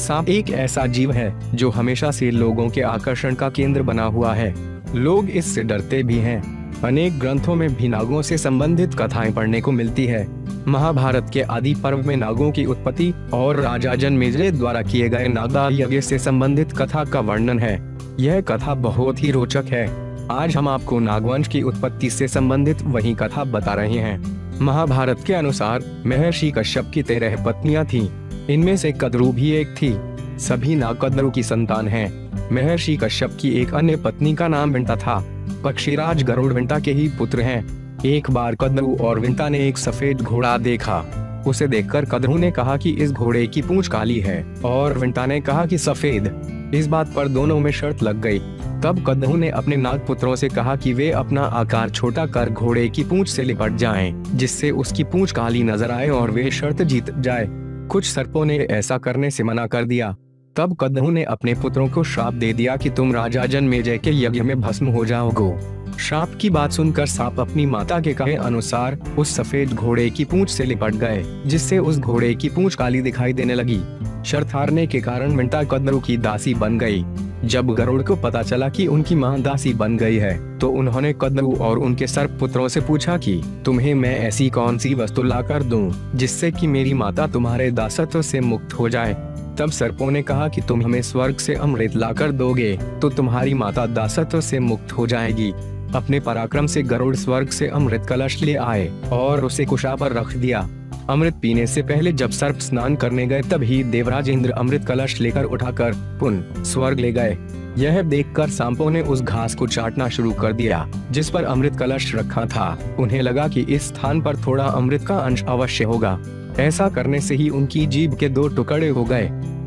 सांप एक ऐसा जीव है जो हमेशा से लोगों के आकर्षण का केंद्र बना हुआ है। लोग इससे डरते भी हैं। अनेक ग्रंथों में भी नागों से संबंधित कथाएं पढ़ने को मिलती है। महाभारत के आदि पर्व में नागों की उत्पत्ति और राजा जनमेजय द्वारा किए गए नागदा यज्ञ से संबंधित कथा का वर्णन है। यह कथा बहुत ही रोचक है। आज हम आपको नागवंश की उत्पत्ति से संबंधित वही कथा बता रहे हैं। महाभारत के अनुसार महर्षि कश्यप की 13 पत्नियां थीं। इनमें से कद्रू भी एक थी। सभी नाग कद्रू की संतान हैं। महर्षि कश्यप की एक अन्य पत्नी का नाम विंता था। परेश्राज गरुड़ विंता के ही पुत्र हैं। एक बार कद्रू और विंता ने एक सफेद घोड़ा देखा। उसे देखकर कद्रू ने कहा कि इस घोड़े की पूंछ काली है और विंता ने कहा कि सफेद। इस बात पर दोनों में शर्त लग गई। तब कद्रू ने अपने नाग पुत्रों से कहा कि वे अपना आकार छोटा कर घोड़े की पूंछ से लिपट जाएं, जिससे उसकी पूंछ काली नजर आए और वे शर्त जीत जाए। कुछ सर्पों ने ऐसा करने से मना कर दिया। तब कद्रू ने अपने पुत्रों को श्राप दे दिया कि तुम राजा जनमेजय के यज्ञ में भस्म हो जाओगे। श्राप की बात सुनकर सांप अपनी माता के कहे अनुसार उस सफेद घोड़े की पूंछ से लिपट गए, जिससे उस घोड़े की पूंछ काली दिखाई देने लगी। शर्त हारने के कारण विंता कद्रू की दासी बन गई। जब गरुड़ को पता चला कि उनकी मां दासी बन गई है, तो उन्होंने कद्रू और उनके सर्प पुत्रों से पूछा कि तुम्हें मैं ऐसी कौन सी वस्तु लाकर दूं, जिससे कि मेरी माता तुम्हारे दासत्व से मुक्त हो जाए। तब सर्पों ने कहा कि तुम हमें स्वर्ग से अमृत लाकर दोगे तो तुम्हारी माता दासत्व से मुक्त हो जाएगी। अपने पराक्रम से गरुड़ स्वर्ग से अमृत कलश ले आए और उसे कुशा पर रख दिया। अमृत पीने से पहले जब सर्प स्नान करने गए तभी देवराज इंद्र अमृत कलश लेकर उठाकर पुनः स्वर्ग ले गए। यह देखकर सांपों ने उस घास को चाटना शुरू कर दिया जिस पर अमृत कलश रखा था। उन्हें लगा कि इस स्थान पर थोड़ा अमृत का अंश अवश्य होगा। ऐसा करने से ही उनकी जीभ के 2 टुकड़े हो गए।